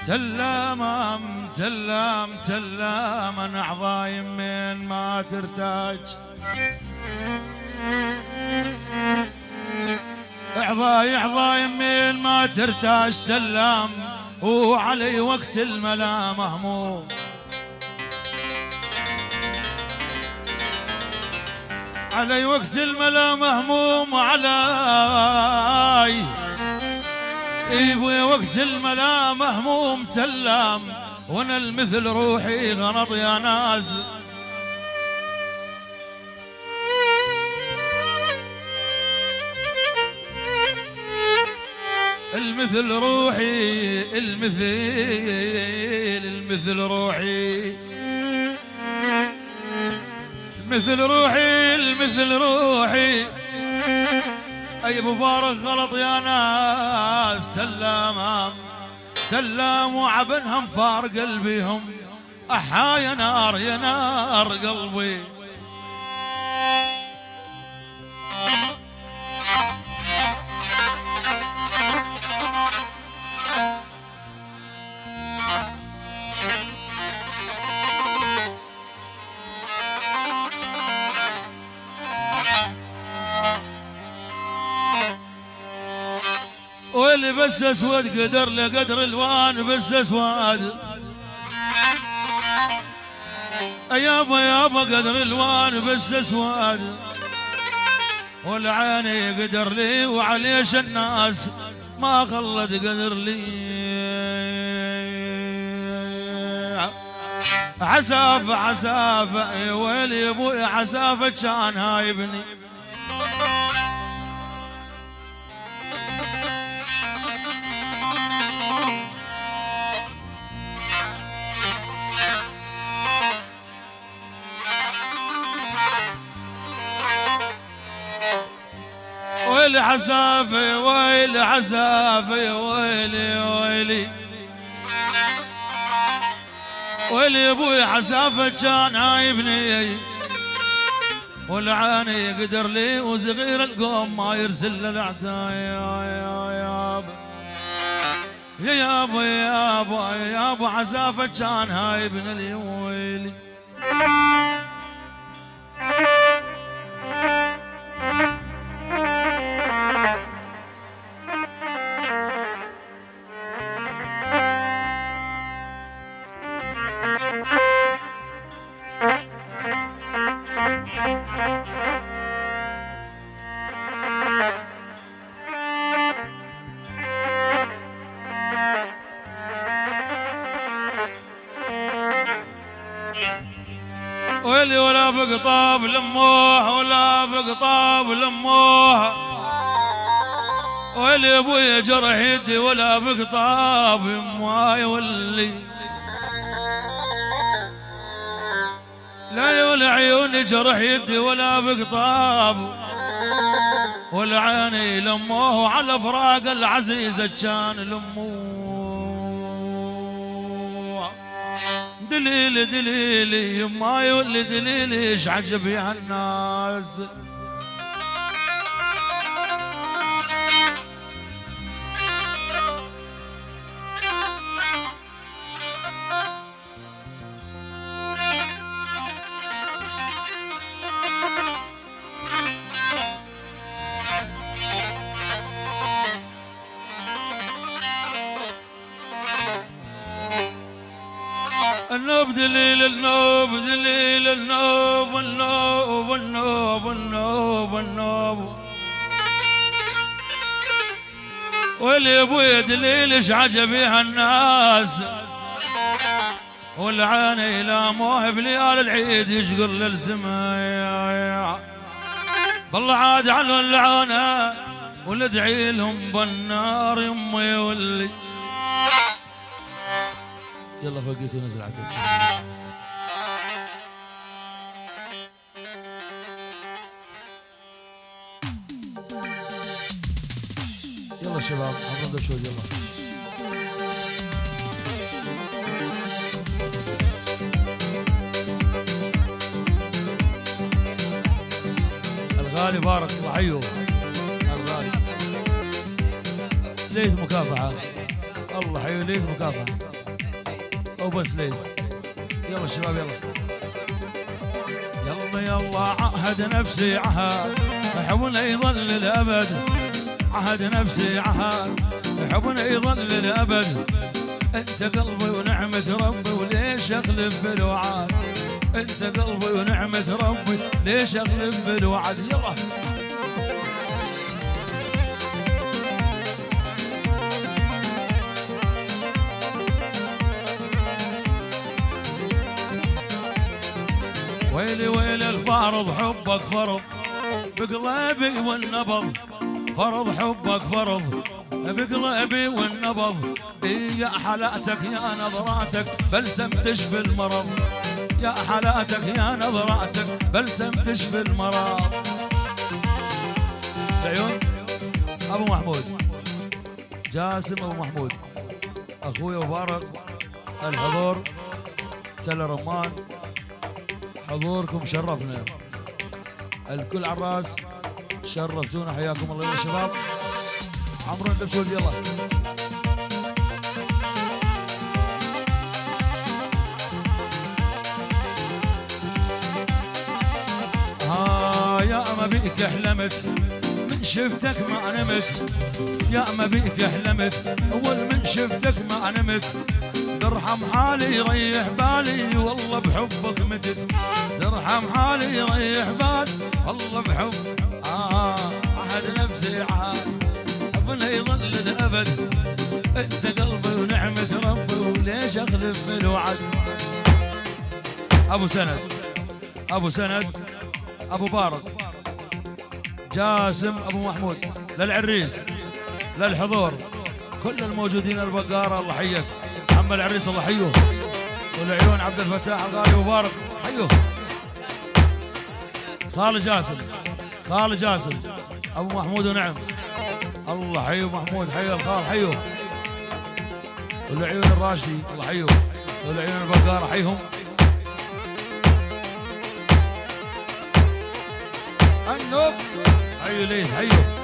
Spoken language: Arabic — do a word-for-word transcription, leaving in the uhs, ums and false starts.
تلام تلام تلام انا اعضاي من ما ترتاج، اعضاي اعضاي من ما ترتاج تلام، وعلي وقت الملا مهموم، علي وقت الملا مهموم علي ايوه وقت الملا مهموم تلام، وانا المثل روحي غلط يا ناس، المثل روحي المثل المثل روحي مثل روحي المثل روحي، اي مبارك غلط يا ناس تلام تلام، وعبنهم فار قلبيهم احا يا نار يا نار قلبي، واللي بس اسود قدر لقدر الوان بس اسود، يابا يابا قدر الوان بس اسود، والعيني قدر لي وعليش الناس ما خلت قدر لي، عسافة عسافة يا ويلي يا ابوي عسافة كان هايبني، ويلي عسافة ويلي عسافة ويلي ويلي ويلي يا ابوي عسافة كان هايبني، والعاني يقدر لي وصغير القوم ما يرسل العتايا يا يابا يا يابا يا يابا يا يابا عسافة كان هايبني لي ويلي، ويلي ولا بقطاب لموه ولا بقطاب لموه، ويلي ابوي جرح يدي ولا بقطاب يماي ولي، لا يا ولا عيوني جرح يدي ولا بقطاب، والعيني لموه على فراق العزيزة كان لموه، دليلي دليلي يما يولي دليلي ايش عجب يا الناس، النوب دليل النوب دليل النوب النوب النوب النوب النوب، واللي ابوي دليل ايش عجب يا الناس، والعاني لا موهب ليال العيد يشقر للسماء، بالله عاد على اللعانه وندعي لهم بالنار يمي واللي، يلا فوقيت ونزل عدد يلا شباب حضرنا شوي يلا الغالي بارك الله حيو الغالي ليث مكافحة الله حي ليك مكافأة او بس ليك. يلا الشباب يلا يلا يلا. عهد نفسي عهد حبنا يظل للابد، عهد نفسي عهد حبنا يظل للابد. انت قلبي ونعمة ربي وليش اغلب بالوعد، انت قلبي ونعمة ربي ليش اغلب بالوعد. يلا ويلي ويلي الفارض حبك فرض بقلبي والنبض، فرض حبك فرض بقلبي والنبض. يا حالاتك يا نظراتك بلسم تشفي المرض، يا حالاتك يا نظراتك بلسم تشفي المرض. العيون ابو محمود جاسم ابو محمود اخوي مبارك الحضور تل رمان، حضوركم شرفنا الكل على الراس، شرفتونا حياكم الله يا شباب. عمرو انت بتقول يلا ها. يا ما بيك حلمت من شفتك ما نمت، يا ما بيك حلمت اول من شفتك ما نمت. ترحم حالي يريح بالي والله بحبك متت، ترحم حالي يريح بالي والله بحب. آه عهد نفسي عهد حبنا يظل للأبد، انت قلبي ونعمة ربي وليش اخلف بالوعد. ابو سند ابو سند ابو بارك جاسم ابو محمود للعريس للحضور كل الموجودين البقارة الله حيك. عم العريس الله حيوه، والعيون عبد الفتاح الغالي مبارك حيوه. خال جاسم خال جاسم ابو محمود ونعم الله حيو محمود، حيو الخال حيوه. والعيون الراشدي الله حيوه، والعيون البقارة حيهم. النوب حيو ليه حيو.